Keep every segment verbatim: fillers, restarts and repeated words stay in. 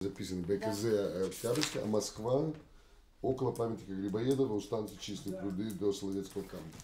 Записано БКЗ Октябрьская, а Москва около памятника Грибоедова у станции Чистые пруды до Соловецкого камня.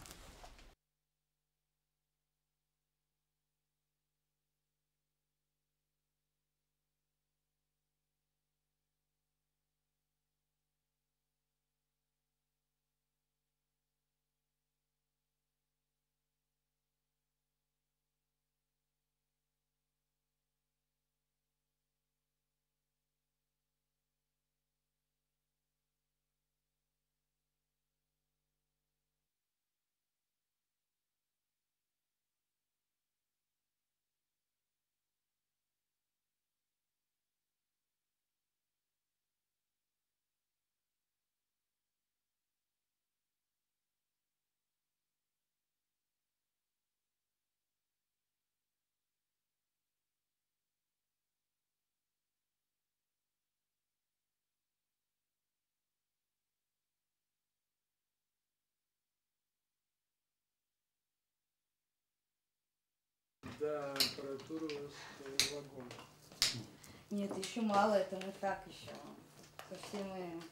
Да, аппаратура у вас вагон. Нет, еще мало, это мы так еще. Совсем мы...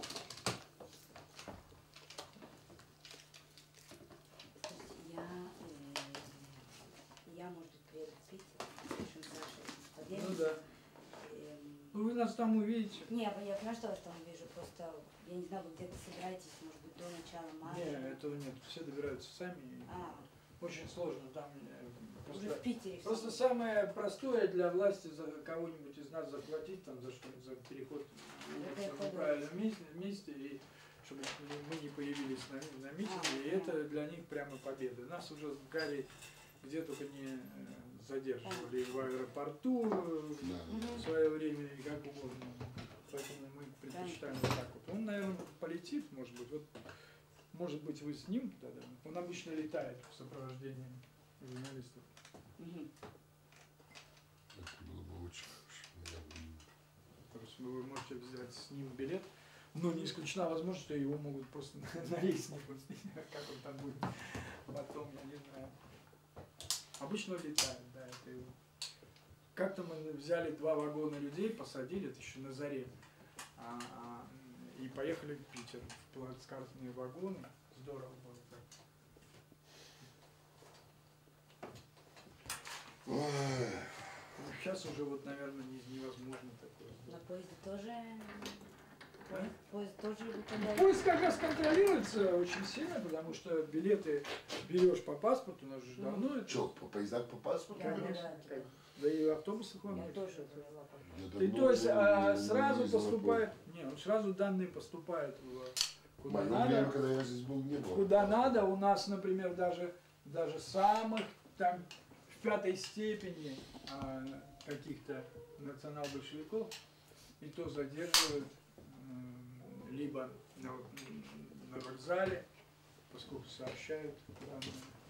Я, э, я, может быть, приеду в Питер, решим с Сашей подъедем. Ну да. Э, Ну вы нас там увидите. Не, я понимаю, что вас там увижу, просто я не знаю, вы где-то собираетесь, может быть, до начала марта. Нет, этого нет, все добираются сами. А. Очень сложно там. Уже Просто, в Питере. просто самое простое для власти за кого-нибудь из нас заплатить там за что за переход в правильном месте, месте и чтобы мы не появились на, на митинге, а, и это а. для них прямо победа. Нас уже с Гарри где только не задерживали, а. в аэропорту да. в свое время, и как угодно. Поэтому мы предпочитаем вот так вот. Он, наверное, полетит, может быть, вот, может быть, вы с ним тогда. Он обычно летает в сопровождении журналистов. Угу. Это было бы очень хорошо. Просто вы можете взять с ним билет, но не исключена возможность, что его могут просто на рейс не пустить, как он там будет потом, я не знаю. Обычно летает, да, это его. Как-то мы взяли два вагона людей, посадили, это еще на заре, а, а, и поехали в Питер в плацкартные вагоны. Здорово было так. Сейчас уже вот, наверное, невозможно такое. На поезде тоже? А? Поезд тоже выпадает? Поезд как раз контролируется очень сильно, потому что билеты берешь по паспорту, у нас же давно это... Что, по поездах по паспорту? Да, да, да. Да и в автобусах вам. Я тоже брала по И то есть а, сразу поступает, не, он сразу данные поступают в, куда надо. Время, когда я здесь был, не было. Куда надо, у нас, например, даже, даже самых там в пятой степени а, каких-то национал-большевиков, и то задерживают либо на, на вокзале, поскольку сообщают, куда